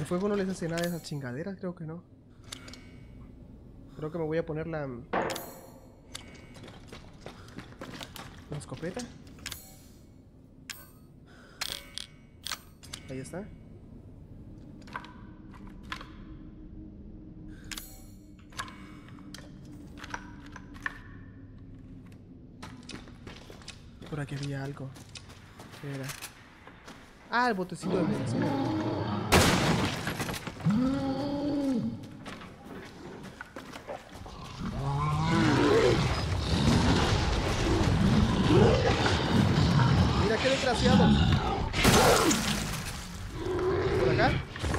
fuego no les hace nada a esas chingaderas, creo que no. Creo que me voy a poner la escopeta. Ahí está. Por aquí había algo. ¿Qué era? Ah, el botecito de medicina. Mira qué desgraciado. Por acá.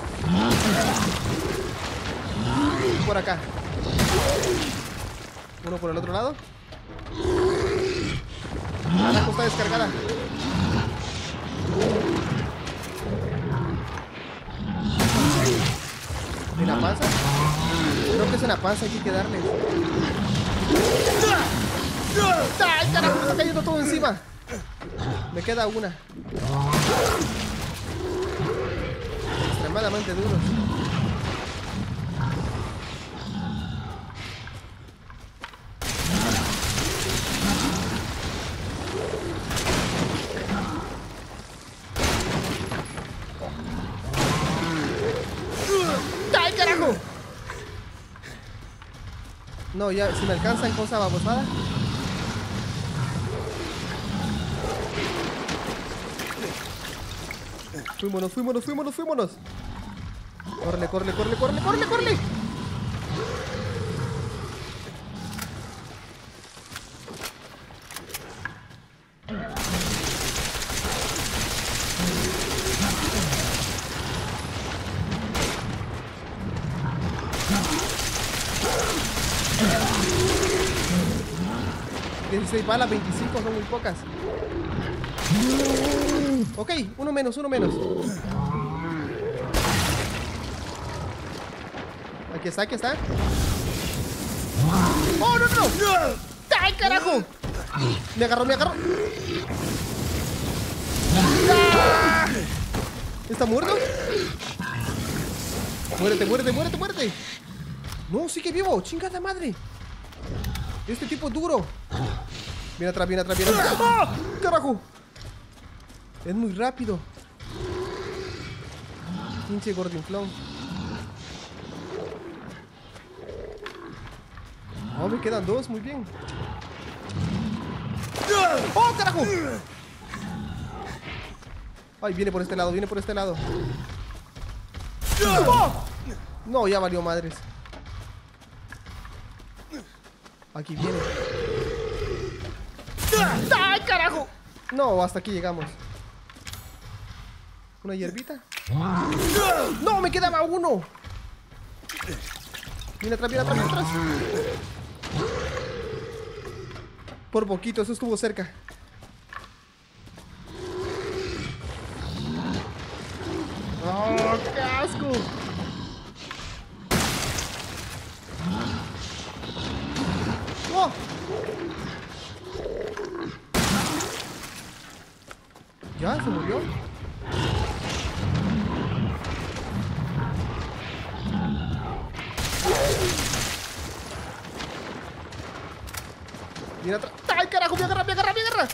Y por acá. Uno por el otro lado. La costa descargada. ¿En la panza? Creo que es en la panza, hay que darle. ¡Ay, carajo! Me está cayendo todo encima. Me queda una. Extremadamente duro. ¡Ay, carajo! No, ya, si me alcanzan cosa babosada. Fuímonos, fuímonos, fuímonos, fuímonos. Córrele, córrele, córrele, córrele, córrele, córrele. Balas, 25 son muy pocas. Ok, uno menos, uno menos. Aquí está, aquí está. ¡Oh, no, no! ¡Ay, carajo! Me agarró, me agarró. ¡Ah! ¿Está muerto? Muérete, muérete, muérete, muérete. No, sigue vivo, chingada madre. Este tipo es duro. Viene atrás, viene atrás, viene atrás. ¡Ah! ¡Carajo! Es muy rápido. Pinche gordinflón. Oh, me quedan dos, muy bien. ¡Oh, carajo! Ay, viene por este lado, viene por este lado. ¡Oh! No, ya valió madres. Aquí viene. ¡Ay, carajo! No, hasta aquí llegamos. ¿Una hierbita? ¡No! ¡Me quedaba uno! Viene atrás, viene atrás, viene atrás. Por poquito, eso estuvo cerca. ¡Oh, qué asco! ¡Oh! ¿Ya? ¿Se murió? Viene atrás. ¡Ay, carajo! ¡Me agarra, me agarra, me agarra!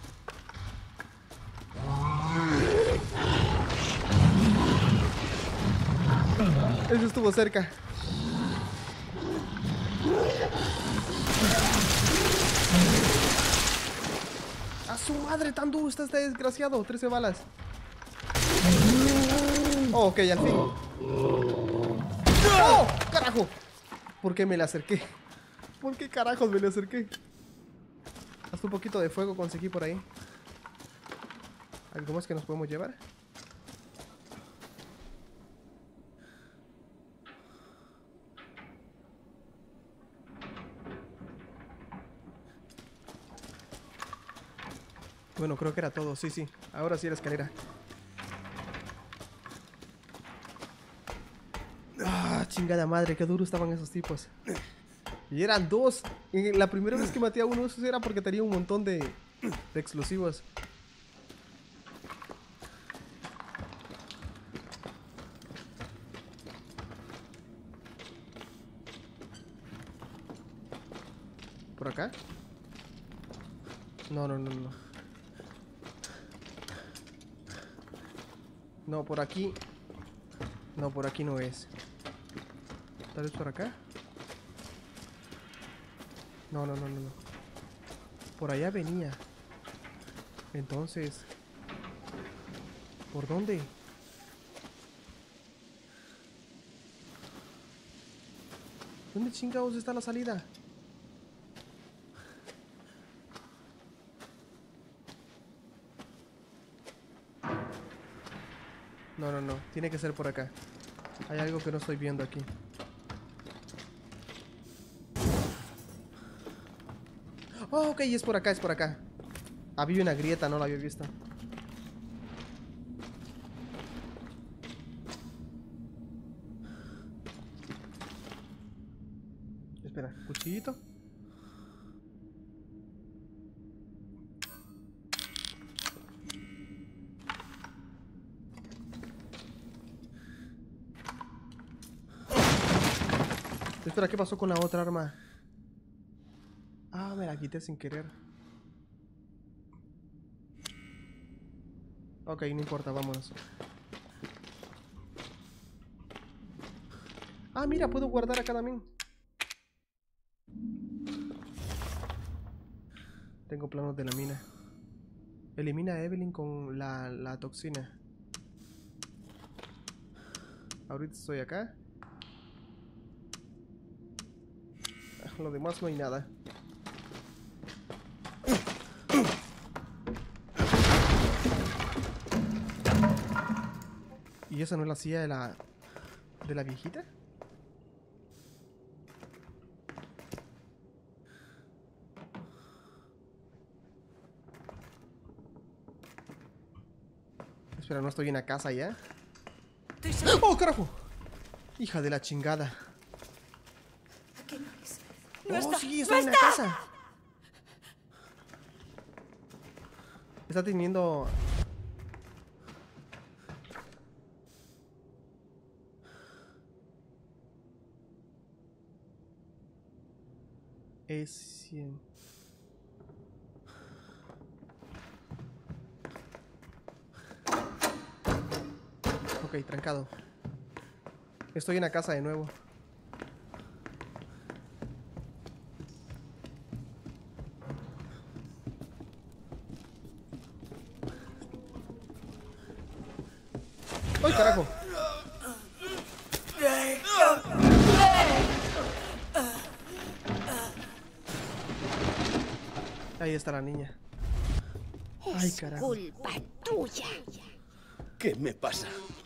Eso estuvo cerca. ¡A su madre! ¡Tan duro está este desgraciado! 13 balas. Oh, ok, al fin. ¡Oh! ¡Carajo! ¿Por qué me le acerqué? ¿Por qué carajos me le acerqué? Hasta un poquito de fuego conseguí por ahí. ¿Algo más que nos podemos llevar? Bueno, creo que era todo, sí, sí. Ahora sí la escalera. Ah, chingada madre, qué duro estaban esos tipos. Y eran dos. La primera vez que maté a uno de esos era porque tenía un montón de explosivos. ¿Por acá? No, no, no, no. No, por aquí. No, por aquí no es. ¿Tal vez por acá? No, no, no, no, no. Por allá venía. Entonces... ¿por dónde? ¿Dónde chingados está la salida? No, no, no. Tiene que ser por acá. Hay algo que no estoy viendo aquí. Oh, ok, es por acá, es por acá. Había una grieta, no la había visto. Espera, cuchillito. Espera, ¿qué pasó con la otra arma? Ah, me la quité sin querer. Ok, no importa, vámonos. Ah, mira, puedo guardar acá también. Tengo planos de la mina. Elimina a Evelyn con la toxina. Ahorita estoy acá. Lo demás no hay nada. ¿Y esa no es la silla de la viejita? Espera, no estoy en la casa ya. ¡Oh, carajo! Hija de la chingada. Aquí no es. No, está, sí, estoy en la casa. Está teniendo... Es 100. Ok, trancado. Estoy en la casa de nuevo. ¡Ay, carajo! Ahí está la niña. Ay, carajo. Culpa tuya. ¿Qué me pasa?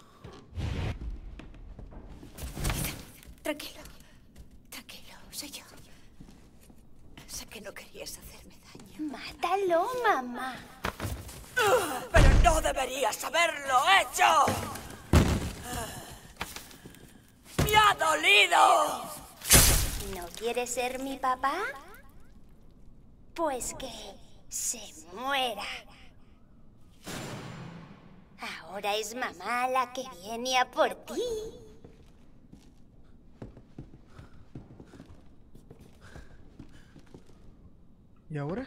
Tranquilo. Tranquilo, soy yo. Sé que no querías hacerme daño. Mátalo, mamá. Pero no deberías haberlo hecho. ¡Me ha dolido! ¿No quieres ser mi papá? Pues que se muera. Ahora es mamá la que viene a por ti. ¿Y ahora?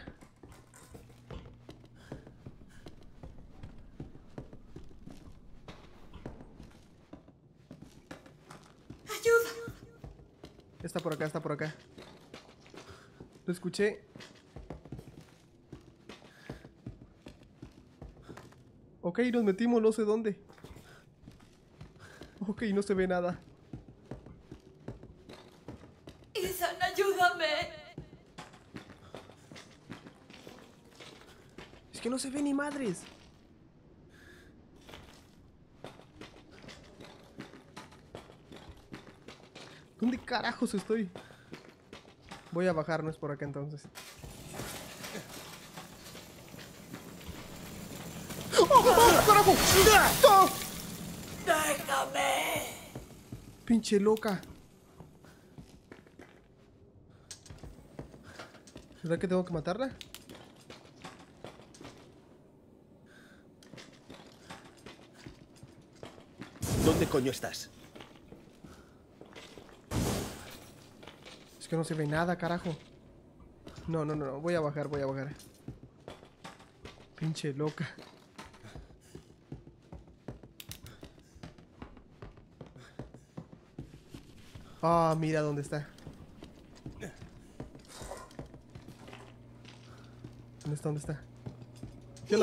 ¡Ayuda! Está por acá, está por acá. Lo escuché. Ok, nos metimos no sé dónde. Ok, no se ve nada. Ethan, ayúdame. Es que no se ve ni madres. ¿Dónde carajos estoy? Voy a bajar, no es por acá entonces. ¡Oh, carajo! ¡No! ¡Déjame! Pinche loca. ¿Verdad que tengo que matarla? ¿Dónde coño estás? Es que no se ve nada, carajo. No, no, no, voy a bajar, voy a bajar. Pinche loca. Ah, mira dónde está. ¿Dónde está? ¿Dónde está? Yo la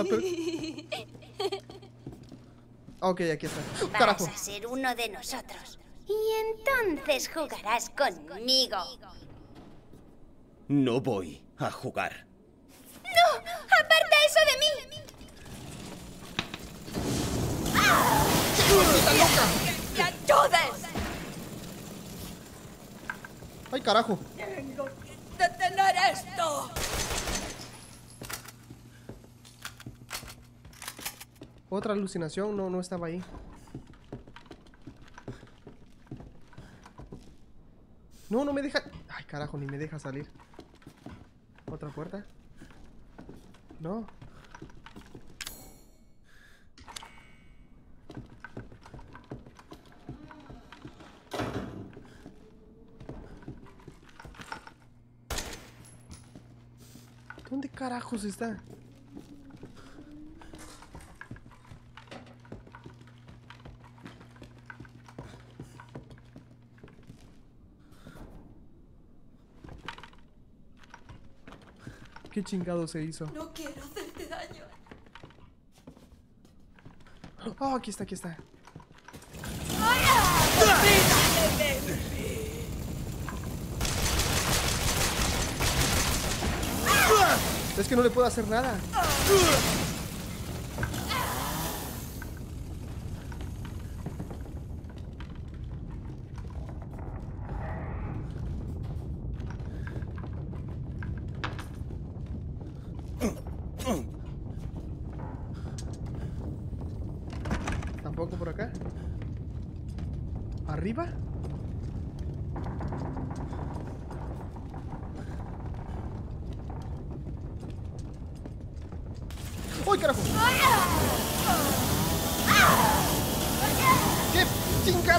ok, aquí está. ¡Carajo! Vas a ser uno de nosotros. Y entonces jugarás conmigo. No voy a jugar. ¡No! ¡Aparta eso de mí! ¡Me ayudes! ¡Ay, carajo! ¡Tengo que detener esto! Otra alucinación, no estaba ahí. No, no me deja. Ay, carajo, ni me deja salir. ¿Otra puerta? No. ¿Dónde carajos está? ¿Qué chingado se hizo? No quiero hacerte daño. Oh, aquí está, aquí está. Es que no le puedo hacer nada. Tampoco por acá. ¿Arriba? ¡Uy, carajo! ¡Qué chingada!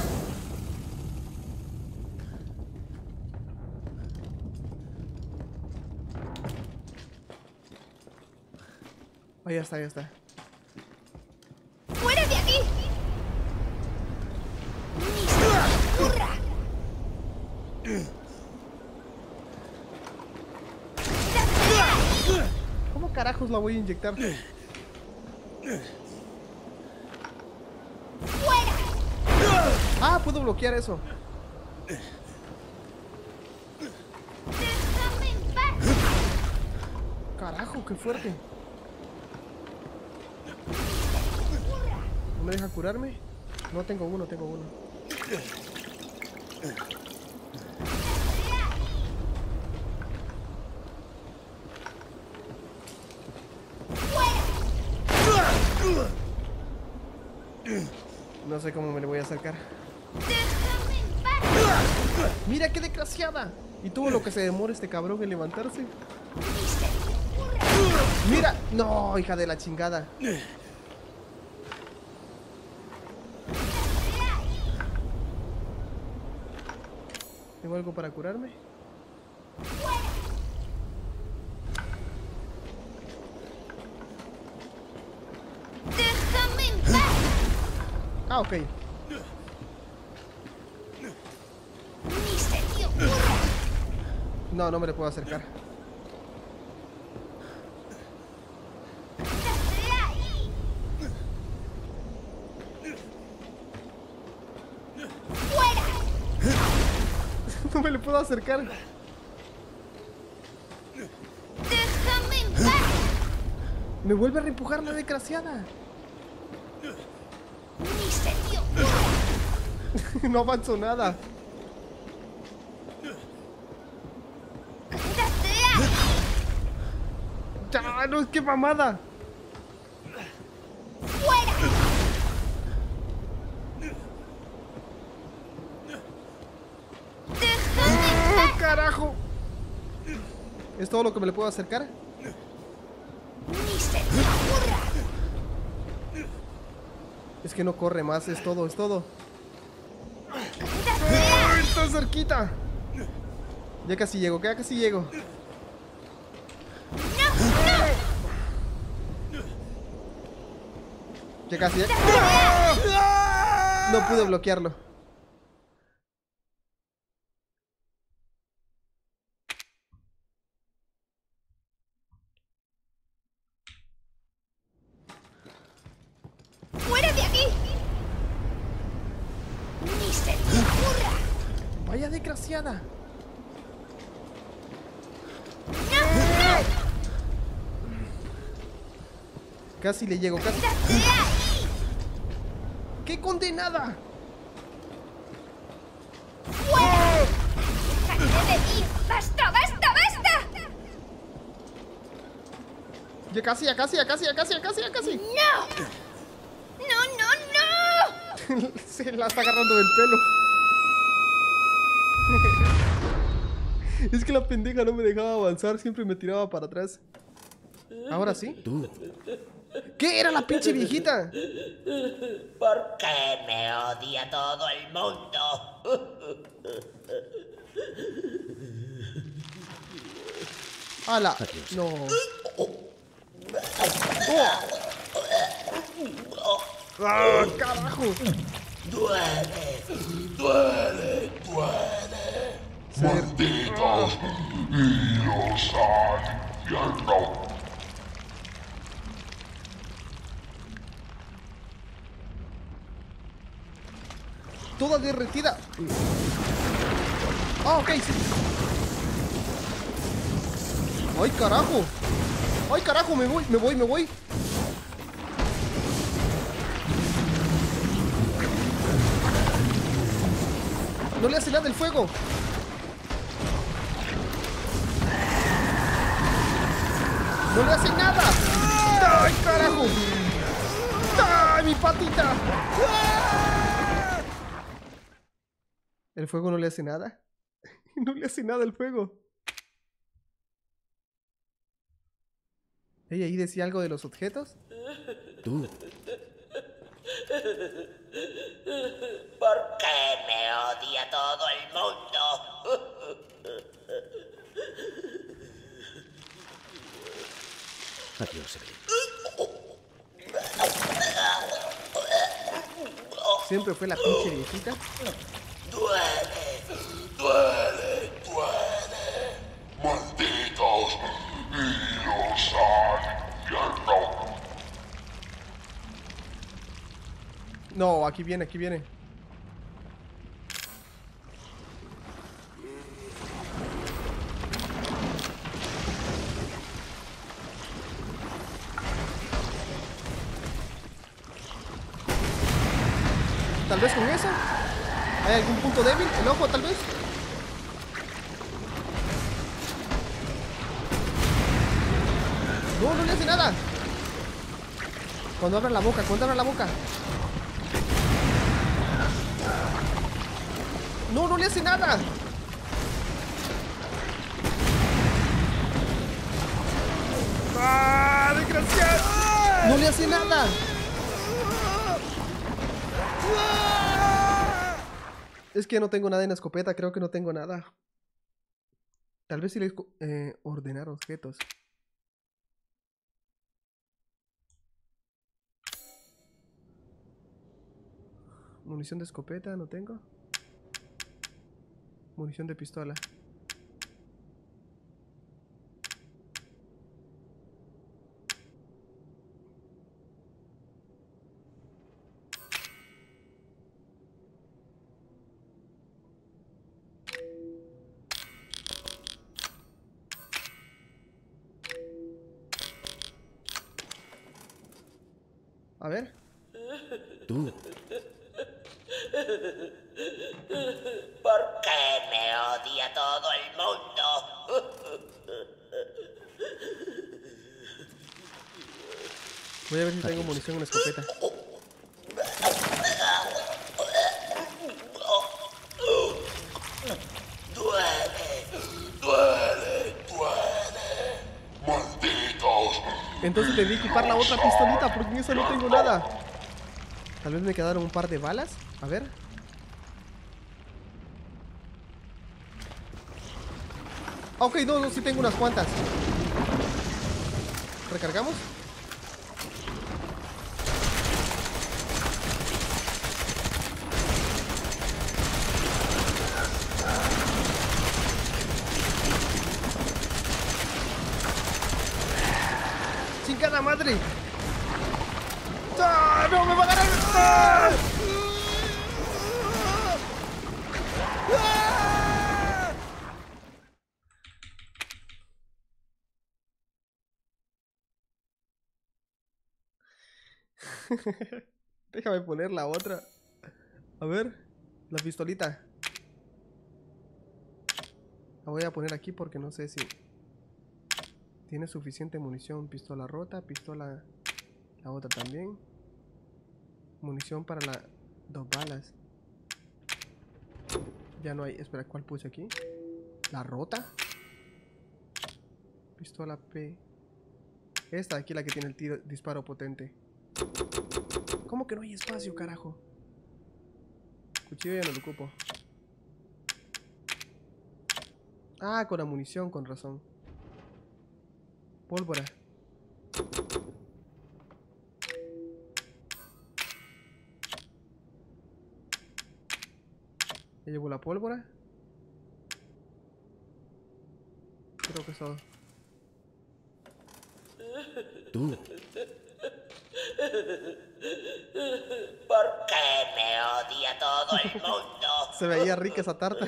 Oh, ya está, ya está. ¡Fuera de aquí! ¡Ni se te ocurra! ¿Cómo carajos la voy a inyectar? ¡Fuera! Ah, puedo bloquear eso. ¡Déjame en paz! Carajo, qué fuerte. ¿No me deja curarme? No, tengo uno, tengo uno. No sé cómo me le voy a acercar. ¡Déjame en paz! ¡Mira qué desgraciada! Y todo lo que se demora este cabrón en levantarse. ¡Ni se te ocurra! ¡Mira! ¡No, hija de la chingada! ¿Tengo algo para curarme? ¡Déjame en paz! Ah, ok. ¡Ni se te ocurra! No, no me le puedo acercar. ¡Quítate ahí! ¡Fuera! No me le puedo acercar. ¡Déjame en paz! Me vuelve a reempujar la desgraciada. ¡Ni se te ocurra! No avanzo nada. ¡Quítate ahí! ¡Ya! ¡No, qué mamada! ¡Fuera! ¡Déjame en ¡Ah, paz! carajo! ¿Es todo lo que me le puedo acercar? ¡Ni se te ocurra! Es que no corre más, es todo, es todo. ¡Quítate ahí! ¡Ay, está cerquita! Ya casi llego, ya casi llego. Ya casi, ¡Ah! No pude bloquearlo. ¡Fuera de aquí! ¡Ni se te ocurra! Vaya desgraciada. Casi le llego, casi. ¡Qué condenada! ¡Fuera! ¡Déjate de mí! ¡Basta, basta, basta! Ya casi, ya casi, ya casi, ya casi, ya casi, ya casi. ¡No! ¡No, no, no! Se la está agarrando del pelo. Es que la pendeja no me dejaba avanzar, siempre me tiraba para atrás. Ahora sí. Tú. ¿Qué era la pinche viejita? ¿Por qué me odia todo el mundo? ¡Hala! No. ¡Oh! ¡Ah, carajo! Duele, duele, duele. Malditos y los infiernos. Toda derretida. Ah, ok, sí. ¡Ay, carajo! ¡Ay, carajo! Me voy, me voy, me voy. No le hace nada el fuego. No le hace nada. ¡Ay, carajo! ¡Ay, mi patita! El fuego no le hace nada. No le hace nada el fuego. ¿Ella ahí decía algo de los objetos? Tú. ¿Por qué me odia todo el mundo? Adiós, Evelyn. Siempre fue la pinche viejita. Duele, duele, duele. Malditos y los infiernos. No, aquí viene, aquí viene. Tal vez con eso. ¿Hay algún punto débil? ¿El ojo, tal vez? No, no le hace nada. Cuando abra la boca, cuando abra la boca. No, no le hace nada. ¡Ah, desgraciado! No le hace nada. Es que no tengo nada en la escopeta, creo que no tengo nada. Tal vez si le ordenar objetos. Munición de escopeta, no tengo. Munición de pistola. A ver. Tú. ¿Por qué me odia todo el mundo? Voy a ver si tengo munición en la escopeta. Duele, duele, duele. Malditos. Entonces tendré que ocupar la otra pistolita porque en esa no tengo nada. Tal vez me quedaron un par de balas. A ver. Ok, no, no, sí tengo unas cuantas. ¿Recargamos? ¡Chingada madre! ¡Ah, no! ¡Me va a ganar! ¡Ah! Déjame poner la otra. A ver, la pistolita. La voy a poner aquí porque no sé si tiene suficiente munición. Pistola rota, pistola... La otra también. Munición para las 2 balas. Ya no hay... Espera, ¿cuál puse aquí? La rota. Pistola P. Esta aquí, la que tiene el tiro, disparo potente. ¿Cómo que no hay espacio, carajo? Cuchillo ya no lo ocupo. Ah, con la munición, con razón. Pólvora. Ya llevo la pólvora. Creo que es todo. Tú. ¿Por qué me odia todo el mundo? Se veía rica esa tarta.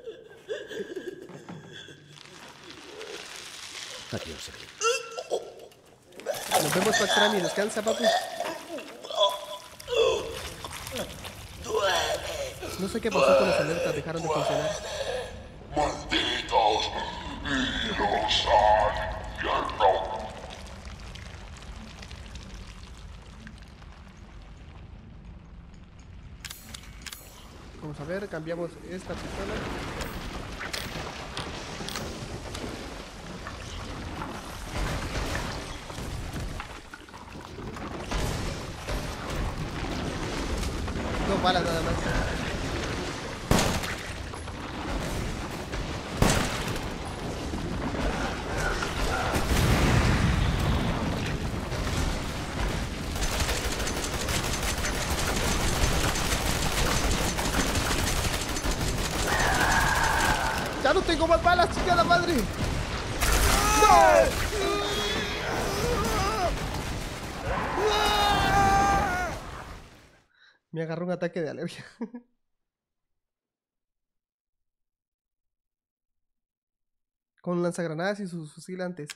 Adiós, Evelyn. Nos vemos, Pastrami. Descansa, papi. No sé qué pasó con las alertas. Dejaron de funcionar. Malditos y los al infierno. Vamos a ver. Cambiamos esta pistola. Dos balas nada más. ¡Ya no tengo más balas, chingada madre! ¡No! Me agarró un ataque de alergia. Con lanzagranadas y sus fusilantes.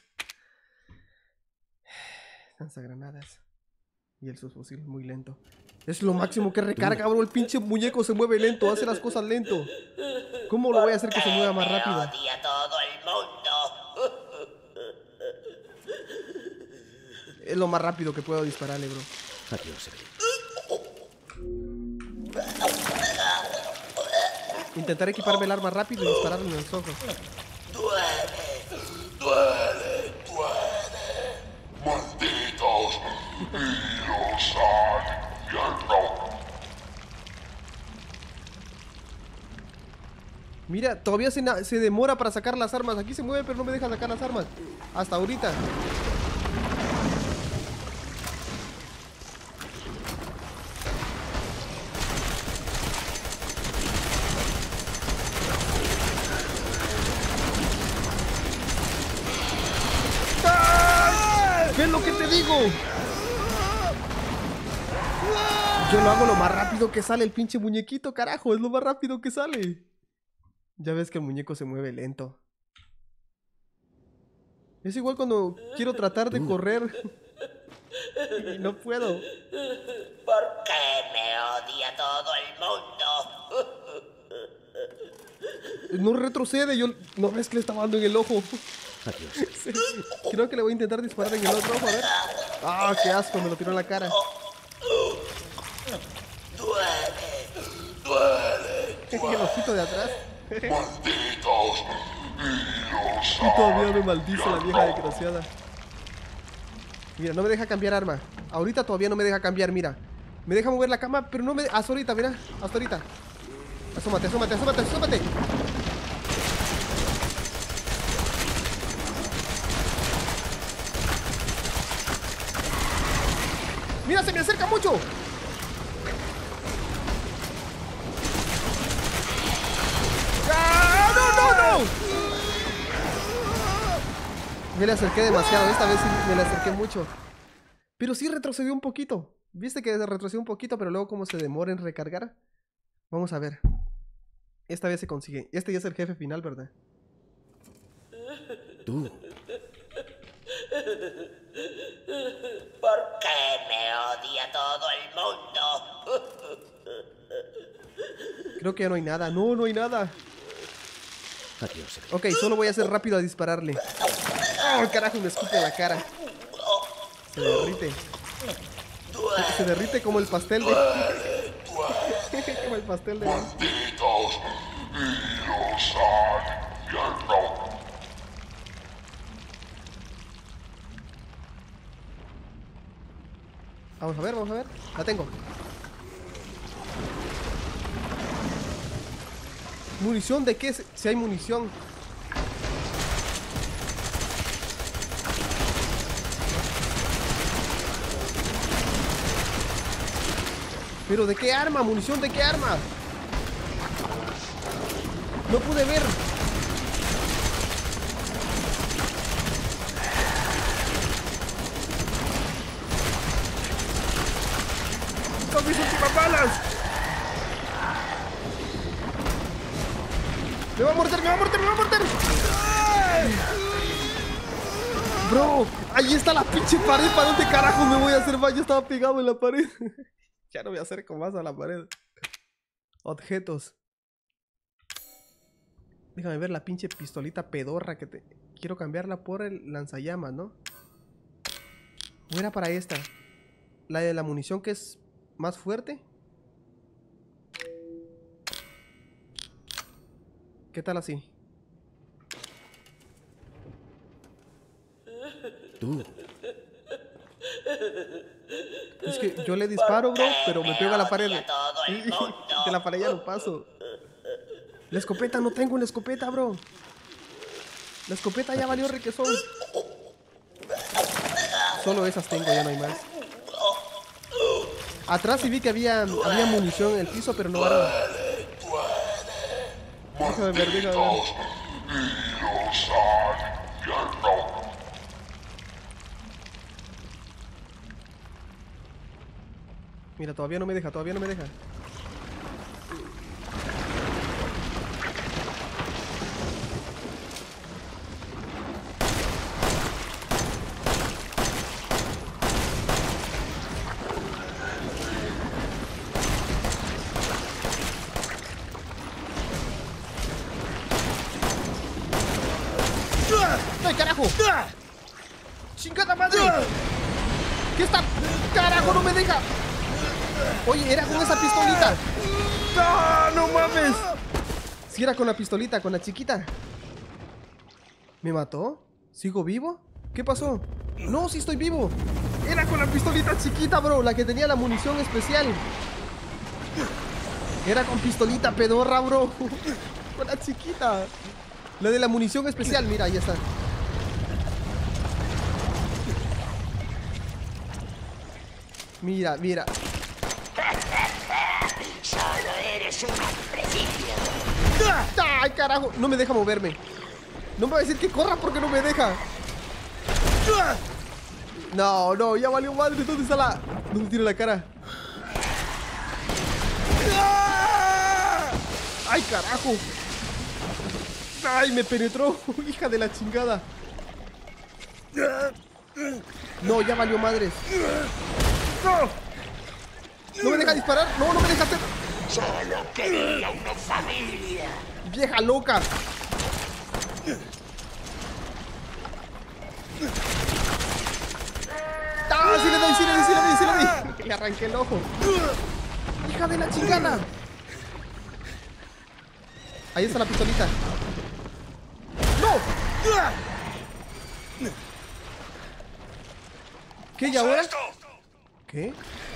Lanzagranadas. Y el subfusil muy lento. Es lo máximo que recarga, bro. El pinche muñeco se mueve lento, hace las cosas lento. ¿Cómo lo voy a hacer que se mueva más rápido? Me odia todo el mundo. Es lo más rápido que puedo dispararle, bro. Adiós, Evelyn. Intentaré equiparme el arma rápido y dispararle en los ojos. Malditos y los al infierno. Mira, todavía se demora para sacar las armas. Aquí se mueve, pero no me deja sacar las armas. Hasta ahorita. ¿Ves lo que te digo? Yo lo hago lo más rápido que sale el pinche muñequito, carajo. Es lo más rápido que sale. Ya ves que el muñeco se mueve lento. Es igual cuando quiero tratar de correr. Y no puedo. ¿Por qué me odia todo el mundo? No retrocede. No ves que le está dando en el ojo. Adiós. Sí. Creo que le voy a intentar disparar en el otro ojo, a ver. Ah, qué asco, me lo tiró en la cara. El ojito de atrás. Malditos y los Y todavía me maldice la vieja desgraciada. Mira, no me deja cambiar arma. Ahorita todavía no me deja cambiar, mira. Me deja mover la cama, pero no me... Hasta ahorita, mira. Hasta ahorita. Asómate, asómate, asómate, asómate. Mira, se me acerca mucho. ¡Ah! ¡No, no, no! Me le acerqué demasiado. Esta vez sí me le acerqué mucho. Pero sí retrocedió un poquito. Viste que retrocedió un poquito, pero luego como se demora en recargar. Vamos a ver. Esta vez se consigue. Este ya es el jefe final, ¿verdad? Tú. ¿Por qué me odia todo el mundo? Creo que ya no hay nada. No, no hay nada. Adiós, Evelyn. Ok, solo voy a hacer rápido a dispararle. ¡Oh, carajo! Me escupe la cara. Se derrite. Se derrite como el pastel de... como el pastel de... Malditos. Iros al infierno. Vamos a ver, vamos a ver. La tengo. ¿Munición de qué? Si hay munición. ¿Pero de qué arma? ¿Munición de qué arma? No pude ver. ¡Son mis últimas balas! ¡Me va a morder, me va a morder, me va a morder! Bro, ahí está la pinche pared. ¿Para dónde carajo me voy a hacer? Ya estaba pegado en la pared. Ya no me acerco más a la pared. Objetos. Déjame ver la pinche pistolita pedorra que te... Quiero cambiarla por el lanzallamas, ¿no? ¿O era para esta? La de la munición que es más fuerte. ¿Qué tal así? Tú. Es que yo le disparo, bro, pero me pego a la pared. De la pared ya no paso. La escopeta, no tengo una escopeta, bro. La escopeta ya valió requesón. Solo esas tengo, ya no hay más. Atrás sí vi que había munición en el piso, pero no vale. Déjame ver, déjame ver. Iros al infierno. Mira, todavía no me deja, todavía no me deja. ¡Ay, carajo! ¡Chingada madre! ¿Qué está? ¡Carajo, no me deja! Oye, era con esa pistolita. ¡No, no mames! Si era con la pistolita, con la chiquita. ¿Me mató? ¿Sigo vivo? ¿Qué pasó? No, sí estoy vivo. Era con la pistolita chiquita, bro. La que tenía la munición especial. Era con pistolita pedorra, bro. Con la chiquita. La de la munición especial, mira, ahí está. Mira, mira. Solo eres un presidio. ¡Ay, carajo! No me deja moverme. No me va a decir que corra porque no me deja. No, no, ya valió madre. ¿Dónde está la...? ¿Dónde tiene la cara? ¡Ay, carajo! ¡Ay, me penetró! ¡Hija de la chingada! No, ya valió madres. ¡No! ¡No me deja disparar! ¡No, no me deja hacer! Solo quería una familia. ¡Vieja loca! ¡Ah! ¡Sí le doy, sí le doy, sí le doy, sí le doy! Le arranqué el ojo. ¡Hija de la chingada! Ahí está la pistolita. ¡No! ¿Qué? ¿Y ahora? ¿Qué?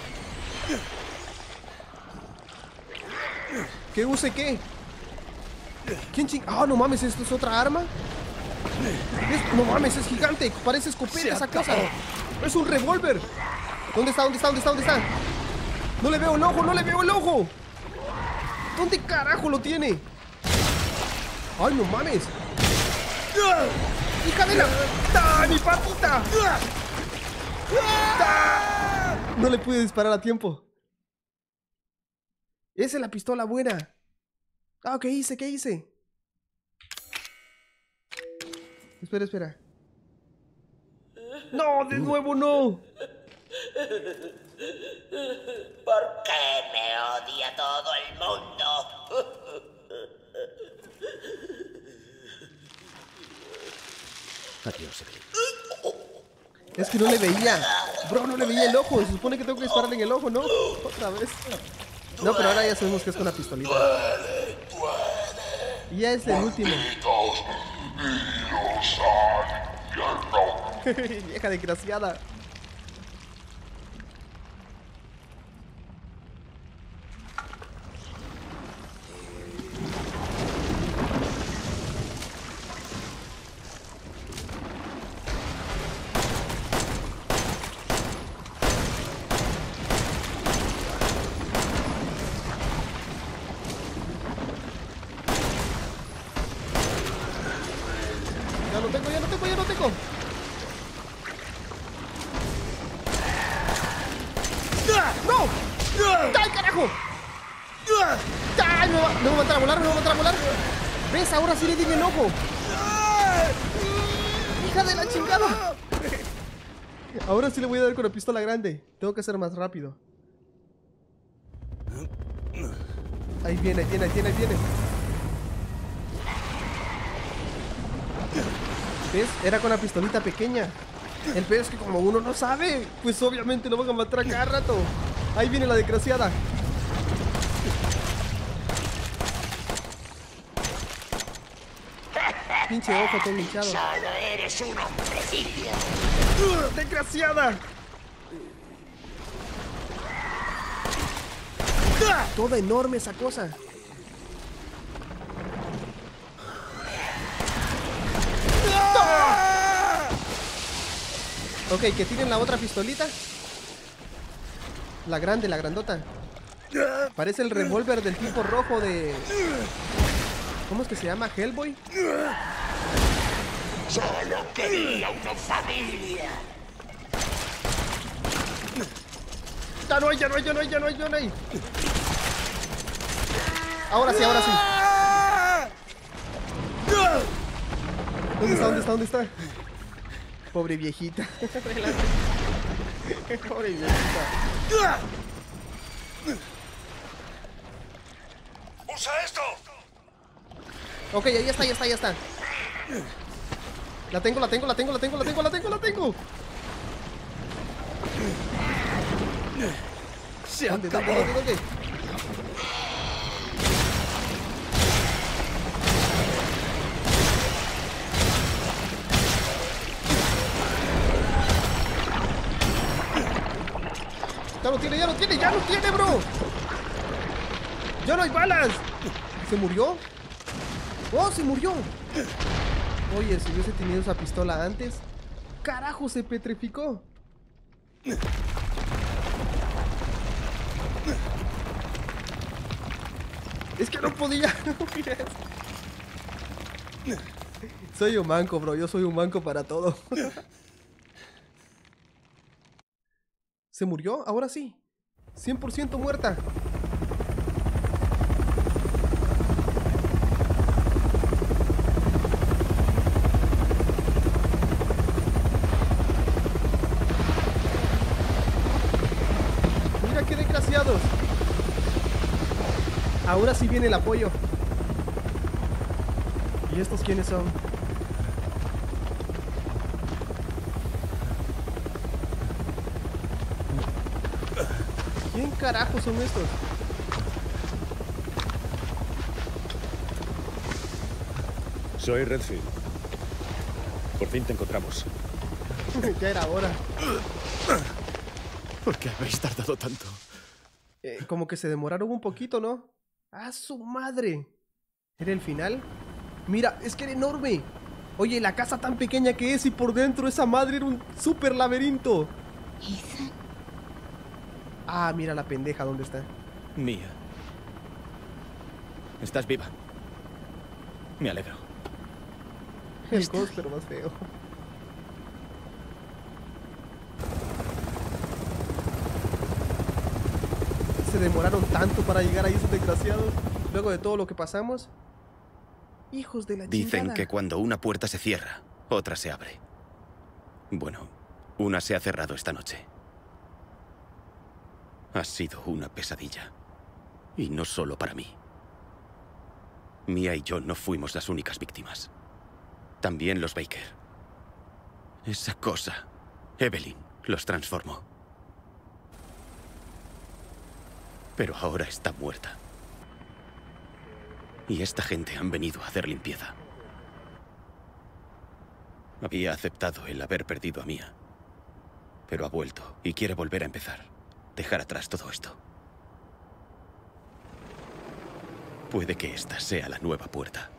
¿Qué use qué? ¿Quién ching...? ¡Ah, no mames! ¿Esto es otra arma? No mames, es gigante. Parece escopeta esa cosa. Es un revólver. ¿Dónde está? ¿Dónde está? ¿Dónde está? ¿Dónde está? No le veo el ojo, no le veo el ojo. ¿Dónde carajo lo tiene? ¡Ay, no mames! ¡Hija de la... ¡Ah, mi patita! ¡Ah! No le pude disparar a tiempo. Esa es la pistola buena. Ah, ¿qué hice? ¿Qué hice? Espera, espera. ¡No! ¡De nuevo no! ¿Por qué me odia todo el mundo? Adiós, Evelyn. Es que no le veía. Bro, no le veía el ojo. Se supone que tengo que dispararle en el ojo, ¿no? Otra vez. No, pero ahora ya sabemos que es con la pistolita. Y ya es el último. Vieja desgraciada. Ya no tengo, ya no tengo, ya no tengo. ¡No! ¡Ay, carajo! ¡Ay, me va a matar a volar, me va a matar a volar! ¿Ves? Ahora sí le di en el ojo. ¡Hija de la chingada! Ahora sí le voy a dar con la pistola grande. Tengo que ser más rápido. Ahí viene, ahí viene, ahí viene, ahí viene. ¿Ves? Era con la pistolita pequeña. El peor es que como uno no sabe, pues obviamente lo van a matar a cada rato. Ahí viene la desgraciada. Pinche ojo todo hinchado. Solo eres un hombrecillo. ¡Desgraciada! Toda enorme esa cosa. Ok, que tienen la otra pistolita. La grande, la grandota. Parece el revólver del tipo rojo de... ¿Cómo es que se llama? ¿Hellboy? Solo quería una familia. Ya no hay, ya no hay, ya no hay, ya no hay, ya no hay. Ahora sí, ahora sí. ¿Dónde está? ¿Dónde está? ¿Dónde está? Pobre viejita. Pobre viejita. ¡Usa esto! Ok, ahí está, ya está, ya está. La tengo, la tengo, la tengo, la tengo, la tengo, la tengo, la tengo. ¿Dónde, dónde, dónde, dónde? Ya lo tiene, ya lo tiene, ya lo tiene, bro. Ya no hay balas. ¿Se murió? ¡Oh, se murió! Oye, si hubiese tenido esa pistola antes. ¡Carajo, se petrificó! Es que no podía. Soy un manco, bro. Yo soy un manco para todo. ¿Se murió? Ahora sí. 100% muerta. Mira qué desgraciados. Ahora sí viene el apoyo. ¿Y estos quiénes son? ¿Quién carajo son estos? Soy Redfield. Por fin te encontramos. Ya era hora. ¿Por qué habéis tardado tanto? Como que se demoraron un poquito, ¿no? ¡Ah, su madre! ¿Era el final? Mira, es que era enorme. Oye, la casa tan pequeña que es y por dentro esa madre era un súper laberinto. Ethan. Ah, mira la pendeja, ¿dónde está? Mía. Estás viva. Me alegro. El Ghost, pero más feo. se demoraron tanto para llegar ahí esos desgraciados? Luego de todo lo que pasamos. Hijos de la Dicen chingada. que cuando una puerta se cierra, otra se abre. Bueno, una se ha cerrado esta noche. Ha sido una pesadilla. Y no solo para mí. Mia y yo no fuimos las únicas víctimas. También los Baker. Esa cosa, Evelyn, los transformó. Pero ahora está muerta. Y esta gente han venido a hacer limpieza. Había aceptado el haber perdido a Mia. Pero ha vuelto y quiere volver a empezar. Dejar atrás todo esto. Puede que esta sea la nueva puerta.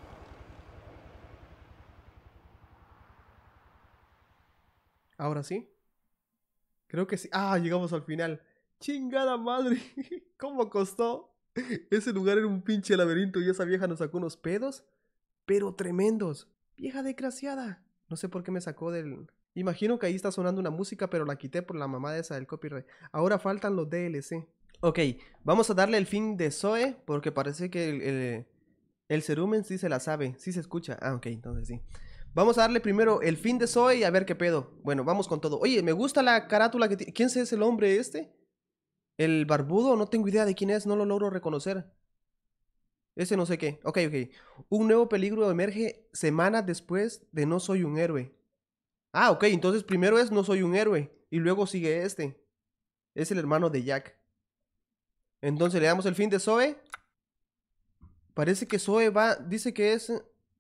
¿Ahora sí? Creo que sí. Ah, llegamos al final. ¡Chingada madre! ¿Cómo costó? Ese lugar era un pinche laberinto y esa vieja nos sacó unos pedos, pero tremendos. Vieja desgraciada. No sé por qué me sacó del... Imagino que ahí está sonando una música, pero la quité por la mamada esa del copyright. Ahora faltan los DLC. Ok, vamos a darle el fin de Zoe, porque parece que el cerumen sí se la sabe. Sí se escucha. Ah, ok, entonces sí. Vamos a darle primero el fin de Zoe y a ver qué pedo. Bueno, vamos con todo. Oye, me gusta la carátula que tiene. ¿Quién es el hombre este? ¿El barbudo? No tengo idea de quién es, no lo logro reconocer. Ese no sé qué. Ok. Un nuevo peligro emerge semanas después de No Soy un Héroe. Ah, ok, entonces primero es No Soy un Héroe. Y luego sigue este. Es el hermano de Jack. Entonces le damos el fin de Zoe. Parece que Zoe va... Dice que es...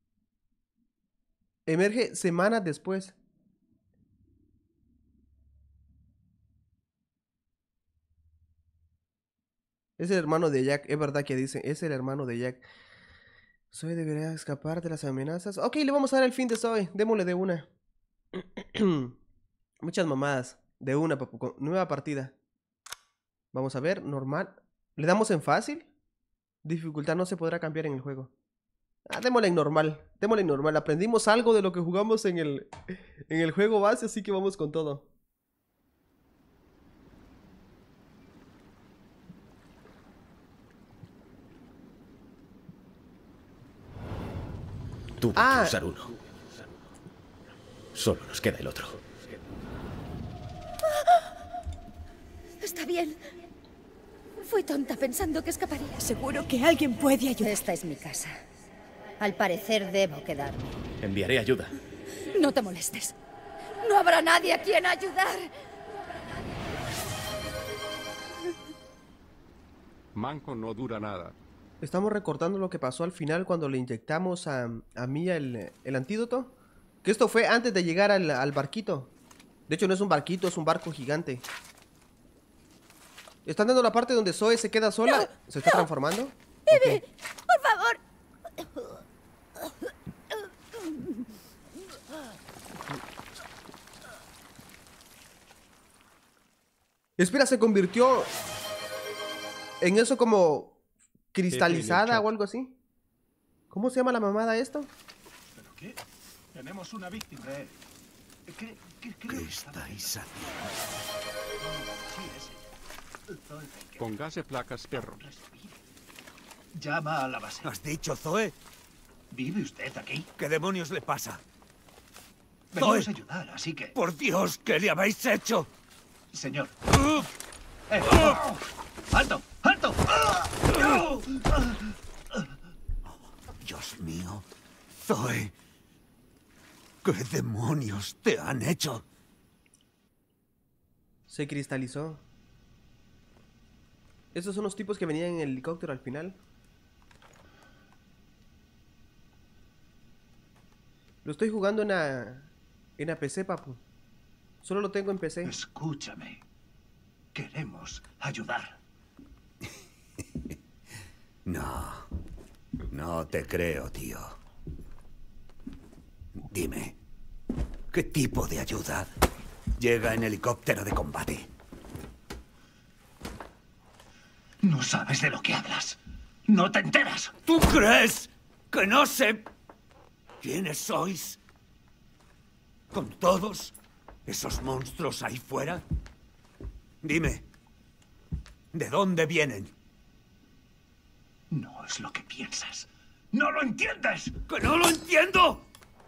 Emerge semanas después. Es el hermano de Jack. Es verdad que dice. Es el hermano de Jack. Zoe debería escapar de las amenazas. Ok, le vamos a dar el fin de Zoe. Démosle de una. Muchas mamadas. De una, papu. Nueva partida. Vamos a ver. Normal. ¿Le damos en fácil? Dificultad no se podrá cambiar en el juego. Ah, démosle en normal. Démosle en normal. Aprendimos algo de lo que jugamos en el juego base, así que vamos con todo. Tuve que usar uno. Solo nos queda el otro. Está bien. Fui tonta pensando que escaparía. Seguro que alguien puede ayudar. Esta es mi casa. Al parecer debo quedarme. Enviaré ayuda. No te molestes. No habrá nadie a quien ayudar. Manco no dura nada. Estamos recordando lo que pasó al final cuando le inyectamos a Mia el antídoto. Que esto fue antes de llegar al barquito. De hecho no es un barquito, es un barco gigante. ¿Están dando la parte donde Zoe se queda sola? No, ¿se está transformando? Eve, okay. Por favor. Espera, se convirtió en eso como cristalizada o algo así. ¿Cómo se llama la mamada esto? ¿Pero qué? Tenemos una víctima. ¿Qué estáis haciendo? Póngase placas, perro. Llama a la base. ¿Has dicho Zoe? ¿Vive usted aquí? ¿Qué demonios le pasa? Venimos a ayudar, así que... ¡Por Dios! ¿Qué le habéis hecho? Señor. ¡Alto! ¡Alto! Dios mío. Zoe. ¿Qué demonios te han hecho? Se cristalizó. Esos son los tipos que venían en el helicóptero al final. Lo estoy jugando en la PC, papu. Solo lo tengo en PC. Escúchame. Queremos ayudar. No te creo, tío. Dime, ¿qué tipo de ayuda llega en helicóptero de combate? No sabes de lo que hablas. No te enteras. ¿Tú crees que no sé quiénes sois? ¿Con todos esos monstruos ahí fuera? Dime, ¿De dónde vienen? No es lo que piensas. ¡No lo entiendes! ¡Que no lo entiendo!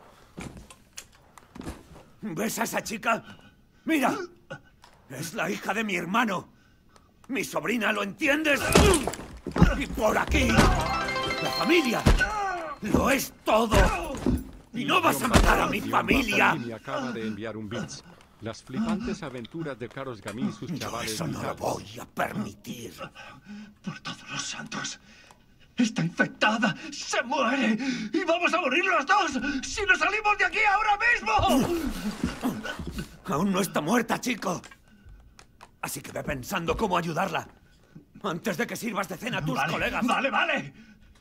¿Ves a esa chica? ¡Mira! Es la hija de mi hermano. Mi sobrina, ¿lo entiendes? Y por aquí, la familia. Lo es todo. Y no vas a matar a mi familia. Me acaba de enviar un bits. Las flipantes aventuras de Carlos Gamí y sus chavales. Eso no lo voy a permitir. Por todos los santos. Está infectada. Se muere. Y vamos a morir los dos. Si no salimos de aquí ahora mismo. Aún no está muerta, chico. Así que ve pensando cómo ayudarla. Antes de que sirvas de cena a tus colegas. Vale.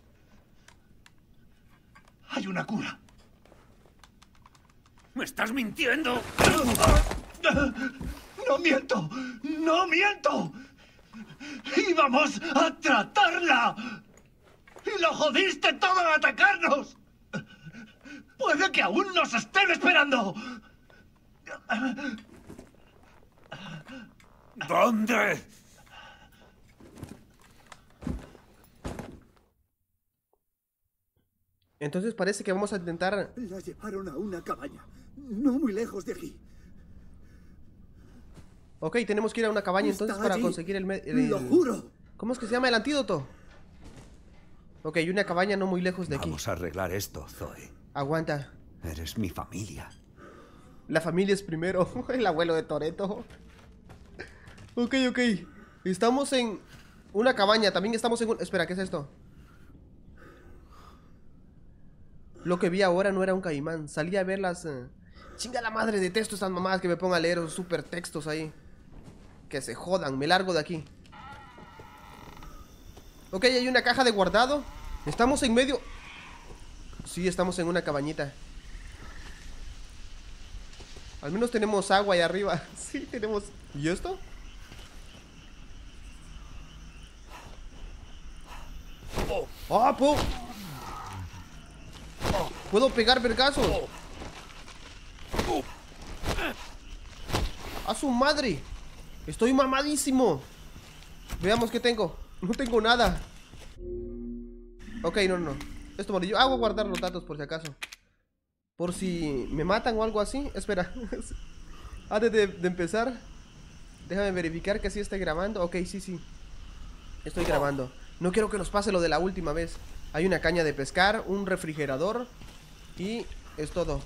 Hay una cura. ¡Me estás mintiendo! ¡No miento! ¡No miento! ¡Íbamos a tratarla! ¡Y lo jodiste todo al atacarnos! ¡Puede que aún nos estén esperando! ¿Dónde? Entonces parece que vamos a intentar... La llevaron a una cabaña, no muy lejos de aquí. Ok, tenemos que ir a una cabaña entonces para conseguir el... ¡Lo juro! ¿Cómo es que se llama el antídoto? Ok, y una cabaña no muy lejos de aquí. Vamos a arreglar esto, Zoe. Aguanta. Eres mi familia. La familia es primero. El abuelo de Toretto. Ok. Estamos en una cabaña. También estamos en un... Espera, ¿qué es esto? Lo que vi ahora no era un caimán. Salí a ver las... Chinga la madre, detesto estas mamadas que me pongan a leer esos super textos ahí. Que se jodan, me largo de aquí. Ok, hay una caja de guardado. Estamos en medio... Sí, estamos en una cabañita. Al menos tenemos agua ahí arriba. Sí, tenemos... ¿Y esto? ¡Ah, puedo pegar vergazos! ¡A su madre! Estoy mamadísimo. Veamos qué tengo. No tengo nada. Ok, no. Esto amarillo. Voy a guardar los datos por si acaso. Por si me matan o algo así. Espera. Antes de empezar, déjame verificar que sí esté grabando. Ok, sí. Estoy grabando. No quiero que nos pase lo de la última vez. Hay una caña de pescar, un refrigerador y es todo.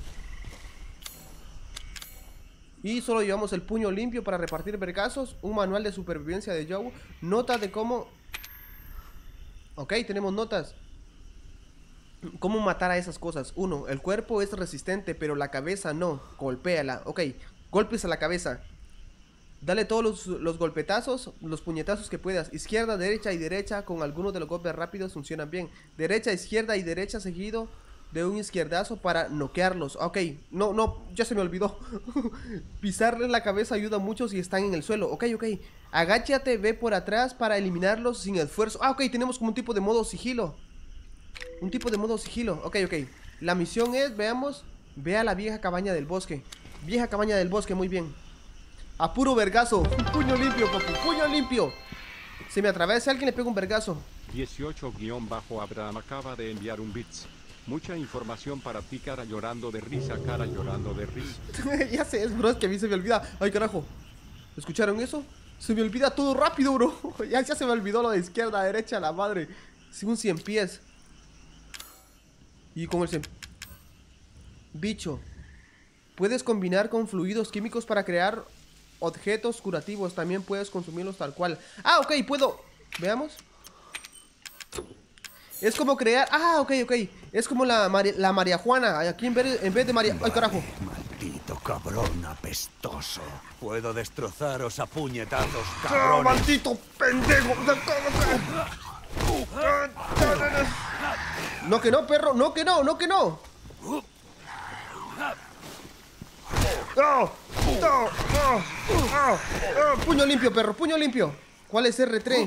Y solo llevamos el puño limpio para repartir vergazos, un manual de supervivencia de Joe, nota de cómo... Ok, tenemos notas. ¿Cómo matar a esas cosas? 1. El cuerpo es resistente, pero la cabeza no. Golpéala. Ok, golpes a la cabeza. Dale todos los golpetazos, los puñetazos que puedas. Izquierda, derecha y derecha. Con algunos de los golpes rápidos funcionan bien. Derecha, izquierda y derecha seguido de un izquierdazo para noquearlos. Ok, no, ya se me olvidó. Pisarles la cabeza ayuda mucho si están en el suelo. Ok. Agáchate, ve por atrás para eliminarlos sin esfuerzo. Ok, tenemos como un tipo de modo sigilo. Ok. La misión es, veamos, ve a la vieja cabaña del bosque. Vieja cabaña del bosque, muy bien. A puro vergazo. Puño limpio, papu, puño limpio. Se me atravesa alguien, le pego un vergazo. 18-Abraham acaba de enviar un bits. Mucha información para ti, cara llorando de risa, cara llorando de risa. Ya sé, bro, es que a mí se me olvida. Ay, carajo. ¿Escucharon eso? Se me olvida todo rápido, bro. Ya se me olvidó lo de izquierda a derecha, la madre. Sí, un 100 pies. Y con el 100... Bicho. Puedes combinar con fluidos químicos para crear objetos curativos. También puedes consumirlos tal cual. Ah, ok, puedo... Veamos. Es como crear... Ah, ok. Es como la María Juana. Aquí en vez de María... Ay, carajo. Maldito cabrón apestoso. Puedo destrozaros a puñetazos, cabrones. ¡Maldito pendejo! No que no, perro. No que no. Puño limpio, perro. Puño limpio. ¿Cuál es R3?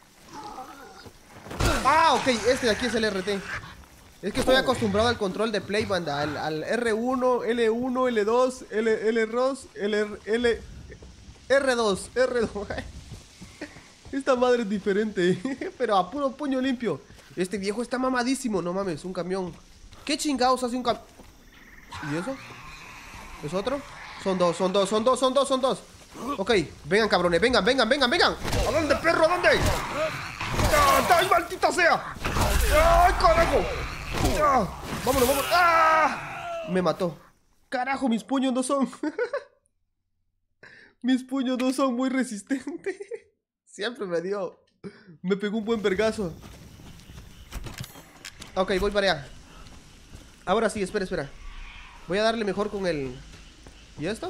Ah, ok, este de aquí es el RT. Es que estoy acostumbrado al control de Play, banda. Al R1, L1, L2, L2, R2. Esta madre es diferente. Pero a puro puño limpio. Este viejo está mamadísimo. No mames, un camión. ¿Qué chingados hace un camión? ¿Y eso? ¿Es otro? Son dos. Ok, vengan cabrones, vengan. ¿A dónde, perro? ¿A dónde? ¡Ay, maldita sea! ¡Ay, carajo! Vámonos. ¡Ah! Me mató. Carajo, mis puños no son. Mis puños no son muy resistentes. Siempre me dio. Me pegó un buen vergazo. Ok, voy para allá. Ahora sí, espera. Voy a darle mejor con el... ¿Y esto?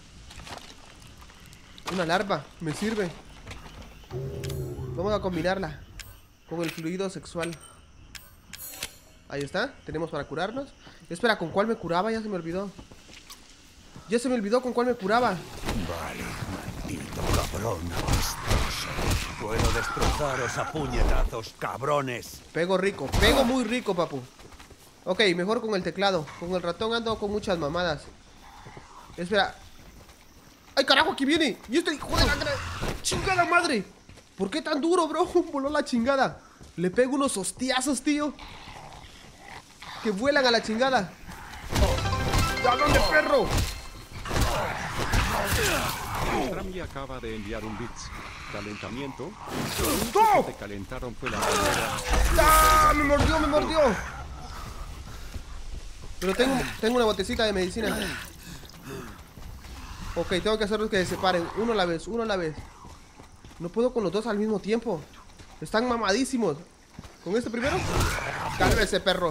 Una larva, me sirve. Vamos a combinarla con el fluido sexual. Ahí está, tenemos para curarnos. Espera, ¿con cuál me curaba? Ya se me olvidó. Ya se me olvidó con cuál me curaba. Vale, maldito cabrón apestoso. Puedo destrozaros a puñetazos, cabrones. Pego rico, pego muy rico, papu. Ok, mejor con el teclado. Con el ratón ando con muchas mamadas. Espera. ¡Ay, carajo! Aquí viene. Y este hijo de la chingada madre. ¿Por qué tan duro, bro? Voló la chingada. Le pego unos hostiazos, tío. Que vuelan a la chingada. ¿A dónde, perro? Rami acaba de enviar un bits. Calentamiento. ¡No! Te calentaron fue la primera. ¡Ah! Me mordió. Pero tengo una botecita de medicina. Ok, tengo que hacerlos que se separen. Uno a la vez. No puedo con los dos al mismo tiempo. Están mamadísimos. ¿Con este primero? Cálmese, perro.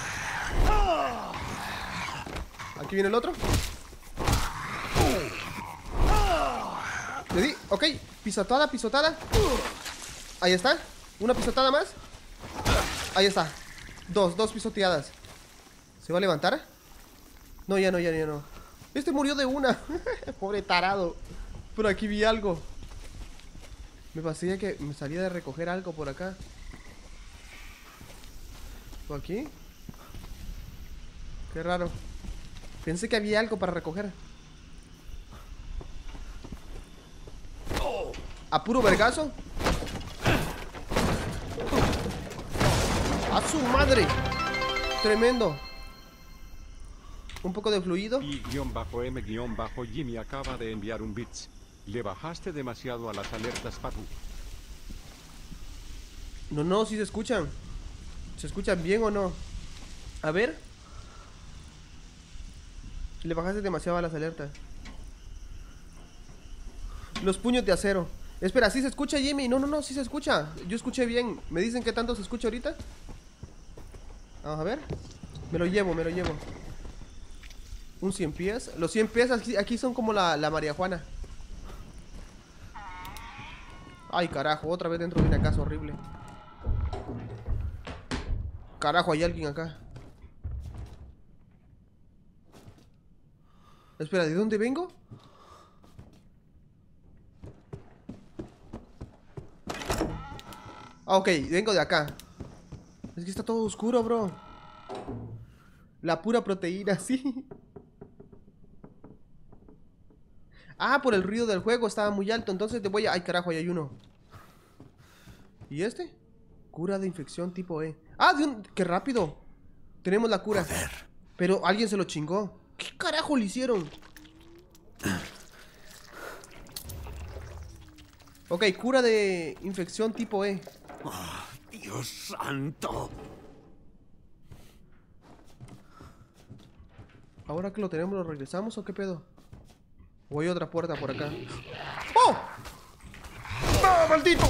Aquí viene el otro. Le di, ok. Pisotada. Ahí está. Una pisotada más. Ahí está. Dos pisoteadas. ¿Se va a levantar? No, ya no. Este murió de una. Pobre tarado. Por aquí vi algo. Me pasé que me salía de recoger algo por acá. ¿O aquí? Qué raro. Pensé que había algo para recoger. ¿A puro vergazo? ¡A su madre! Tremendo. Un poco de fluido. Y-M-Jimmy acaba de enviar un bits. Le bajaste demasiado a las alertas, Papu. No, sí se escuchan. ¿Se escuchan bien o no? A ver. Le bajaste demasiado a las alertas. Los puños de acero. Espera, ¿sí se escucha, Jimmy? No, sí se escucha. Yo escuché bien. ¿Me dicen qué tanto se escucha ahorita? Vamos a ver. Me lo llevo. Un 100 pies. Los 100 pies aquí son como la María Juana. Ay, carajo, otra vez dentro de una casa horrible. Carajo, hay alguien acá. Espera, ¿de dónde vengo? Ah, ok, vengo de acá. Es que está todo oscuro, bro. La pura proteína, sí. Ah, por el ruido del juego estaba muy alto. Entonces te voy a... Ay, carajo, ahí hay uno. ¿Y este? Cura de infección tipo E. Ah, ¡qué rápido! Tenemos la cura. Joder. Pero alguien se lo chingó. ¿Qué carajo le hicieron? Ok, cura de infección tipo E. Oh, Dios santo. Ahora que lo tenemos, ¿lo regresamos o qué pedo? O hay otra puerta por acá. ¡Oh! ¡Ah, maldito!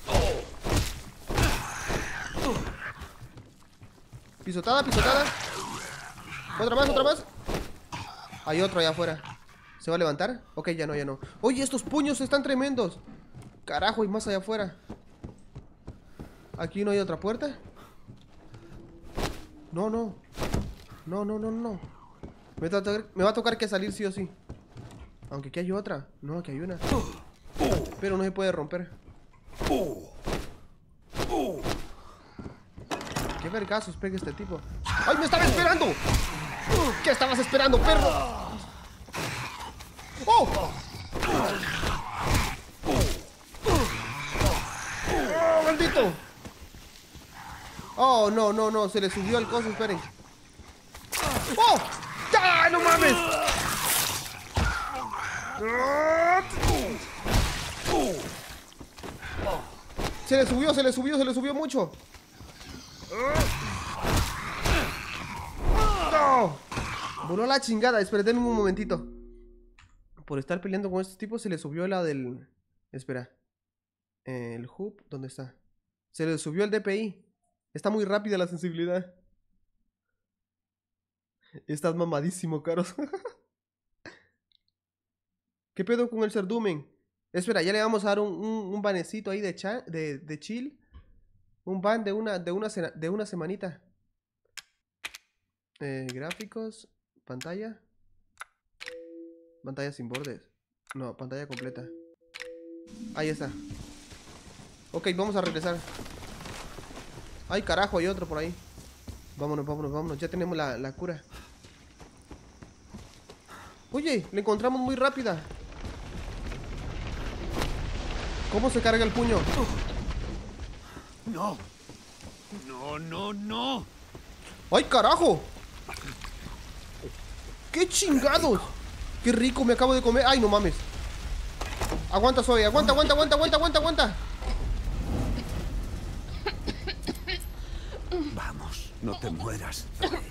Pisotada. Otra más. Hay otro allá afuera. ¿Se va a levantar? Ok, ya no. Oye, estos puños están tremendos. Carajo, hay más allá afuera. Aquí no hay otra puerta. No. Me va a tocar que salir sí o sí. Aunque aquí hay otra. No, aquí hay una. Pero no se puede romper. ¿Qué vergazos pega este tipo? ¡Ay, me estaba esperando! ¿Qué estabas esperando, perro? ¡Oh! momento. Oh, no, no, no. Se le subió el coso, esperen. ¡Oh! ¡Ya! ¡No mames! Se le subió mucho. ¡No! Voló la chingada. Esperen un momentito. Por estar peleando con estos tipos se le subió la del... Espera. El hub, ¿dónde está? Se le subió el DPI. Está muy rápida la sensibilidad. Estás mamadísimo, Caros. ¿Qué pedo con el cerdumen? Espera, ya le vamos a dar un banecito ahí de chill. Un ban de una semanita. Gráficos. Pantalla. Pantalla sin bordes. No, pantalla completa. Ahí está. Ok, vamos a regresar. Ay, carajo, hay otro por ahí. Vámonos, vámonos, vámonos. Ya tenemos la cura. Oye, la encontramos muy rápida. ¿Cómo se carga el puño? No. No, no, no. ¡Ay, carajo! ¡Qué chingados! ¡Qué rico me acabo de comer! ¡Ay, no mames! Aguanta, Zoe. Aguanta, aguanta, aguanta, aguanta, aguanta, aguanta. Vamos, no te mueras.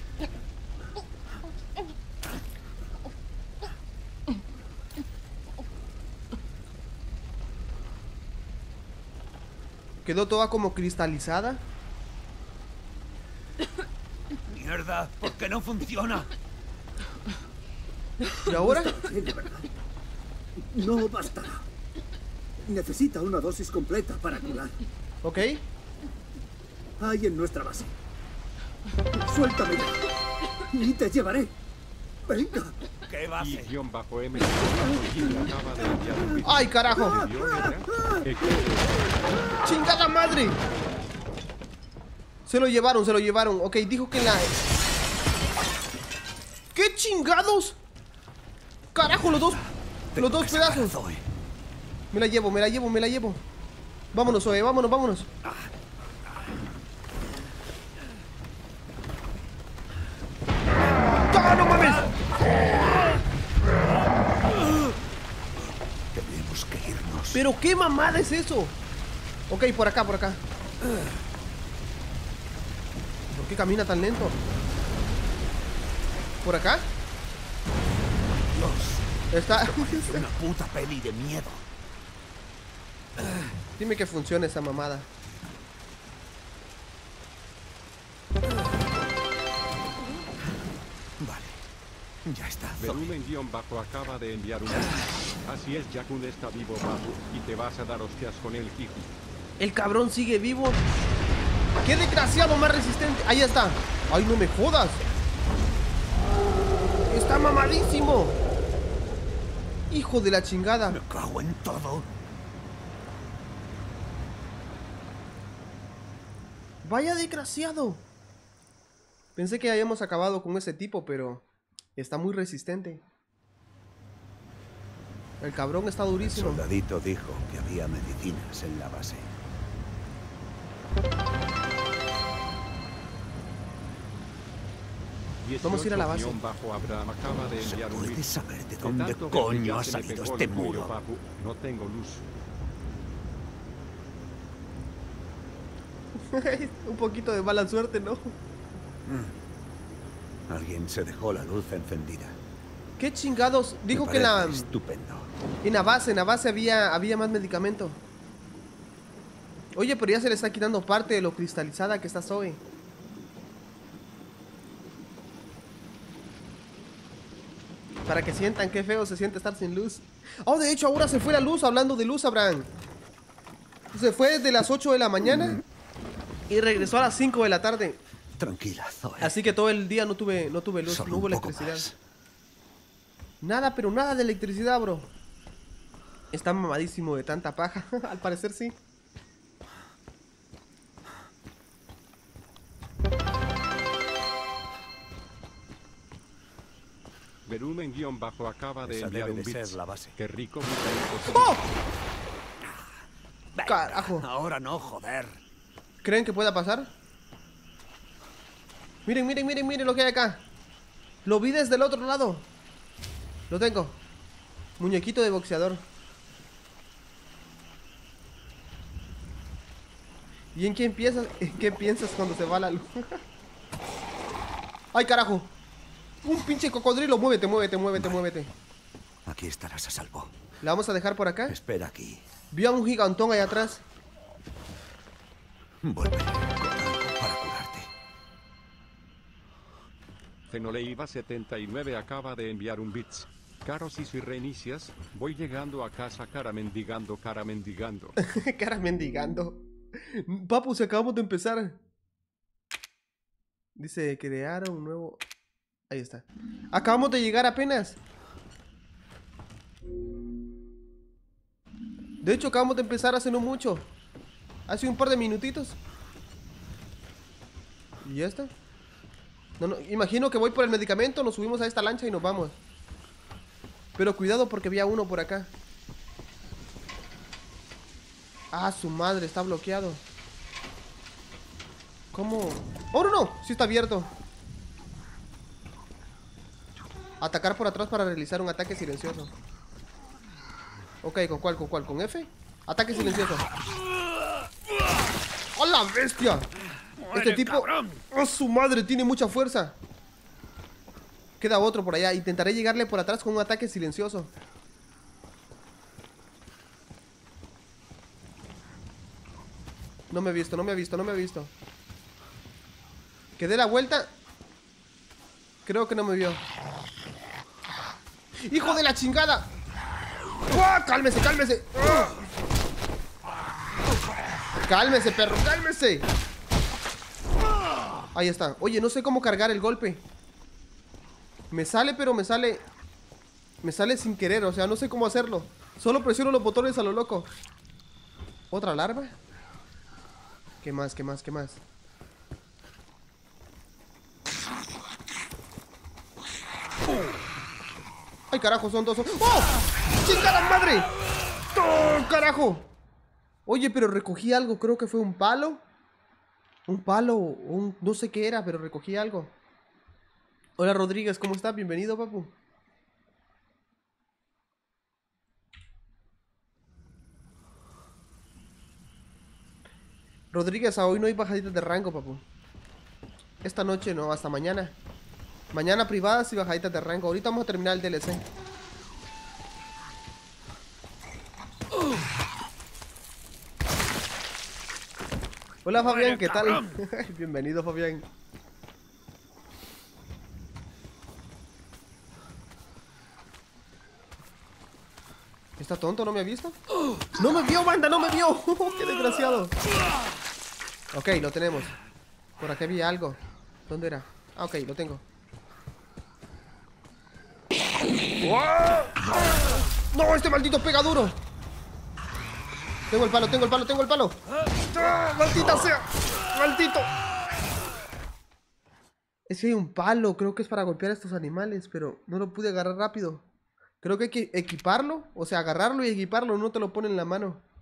Quedó toda como cristalizada. Mierda, ¿por qué no funciona? ¿Y ahora? No bastará. Necesita una dosis completa para curar. Ok. Hay en nuestra base. Suéltame ya. Y te llevaré. Venga. ¿Qué base? Y-M acaba de enviar un vídeo. ¡Ay, carajo! ¡Chingada madre! Se lo llevaron, se lo llevaron. Ok, dijo que en la... ¿Qué chingados? ¡Carajo, los dos pedazos! Me la llevo, me la llevo, me la llevo. Vámonos, Zoe, vámonos, vámonos. ¡Ah, no mames! Tenemos que irnos. ¿Pero qué mamada es eso? Ok, por acá, por acá. ¿Por qué camina tan lento? ¿Por acá? Dios. Está... Una puta peli de miedo. Dime que funciona esa mamada. Vale. Ya está. Verumen-bajo acaba de enviar un vídeo. Así es, Jakun está vivo, bajo, y te vas a dar hostias con él, hijo. El cabrón sigue vivo. ¡Qué desgraciado más resistente! Ahí está. ¡Ay, no me jodas! ¡Está mamadísimo! ¡Hijo de la chingada! Me cago en todo. ¡Vaya desgraciado! Pensé que habíamos acabado con ese tipo, pero... está muy resistente. El cabrón está durísimo. El soldadito dijo que había medicinas en la base. Vamos a ir a la base. ¿Puedes saber de dónde coño ha salido este muro? No tengo luz. Un poquito de mala suerte, ¿no? Alguien se dejó la luz encendida. ¿Qué chingados? Dijo que estupendo. En la base había más medicamento. Oye, pero ya se le está quitando parte de lo cristalizada que está Zoe. Para que sientan qué feo se siente estar sin luz. Oh, de hecho ahora se fue la luz. Hablando de luz, Abraham. Se fue desde las 8 de la mañana y regresó a las 5 de la tarde. Tranquila, Zoe. Así que todo el día no tuve luz, Solo no hubo un poco electricidad. más. Nada, pero nada de electricidad, bro. Está mamadísimo de tanta paja. Al parecer sí. Verumen-bajo acaba de Esa enviar debe un de ser bits. la base. Qué rico. ¡Oh! Venga, Carajo. Ahora no, joder. ¿Creen que pueda pasar? Miren, miren, miren, miren lo que hay acá. Lo vi desde el otro lado. Lo tengo. Muñequito de boxeador. ¿Y en qué piensas cuando se va la luz? ¡Ay, carajo! Un pinche cocodrilo. Muévete, muévete, muévete, muévete. Aquí estarás a salvo. ¿La vamos a dejar por acá? Espera aquí. Vio a un gigantón allá atrás. Vuelve con algo para curarte. Fenoleiva 79 acaba de enviar un bits. Caro, si reinicias, voy llegando a casa cara mendigando, cara mendigando. Cara mendigando. Papu, si acabamos de empezar. Dice, crear un nuevo... Ahí está. Acabamos de llegar apenas. De hecho, acabamos de empezar hace no mucho. Hace un par de minutitos. ¿Y ya está? No, imagino que voy por el medicamento, nos subimos a esta lancha y nos vamos. Pero cuidado porque había uno por acá. Ah, su madre, está bloqueado. ¿Cómo? ¡Oh, no, no! Sí está abierto. Atacar por atrás para realizar un ataque silencioso. Ok, ¿con cuál? ¿Con cuál? ¿Con F? Ataque silencioso. ¡A la bestia! Este tipo... ¡Oh, su madre! Tiene mucha fuerza. Queda otro por allá. Intentaré llegarle por atrás con un ataque silencioso. No me he visto, no me he visto, no me he visto. Que dé la vuelta. Creo que no me vio. ¡Hijo de la chingada! ¡Oh, cálmese, cálmese! ¡Oh! ¡Cálmese, perro! ¡Cálmese! Ahí está. Oye, no sé cómo cargar el golpe. Me sale, pero me sale... Me sale sin querer, o sea, no sé cómo hacerlo. Solo presiono los botones a lo loco. ¿Otra larva? ¿Qué más, qué más, qué más? ¡Ay, carajo! Son dos... ¡Oh! ¡Chingada madre! ¡Oh, carajo! Oye, pero recogí algo. Creo que fue un palo. Un palo. Un... No sé qué era, pero recogí algo. Hola, Rodríguez. ¿Cómo estás? Bienvenido, papu. Rodríguez, hoy no hay bajaditas de rango, papu. Esta noche no, hasta mañana. Mañana privadas y bajaditas de rango. Ahorita vamos a terminar el DLC. Hola, Fabián, ¿qué tal? Bienvenido, Fabián. ¿Está tonto? ¿No me ha visto? ¡No me vio, banda! ¡No me vio! ¡Qué desgraciado! Ok, lo tenemos. Por aquí había algo. ¿Dónde era? Ah, ok, lo tengo. ¡No! ¡Este maldito pega duro! Tengo el palo, tengo el palo, tengo el palo. ¡Ah, ¡maldita sea! ¡Maldito! Es que hay un palo, creo que es para golpear a estos animales, pero no lo pude agarrar rápido. Creo que hay que equiparlo, o sea, agarrarlo y equiparlo, no te lo pone en la mano.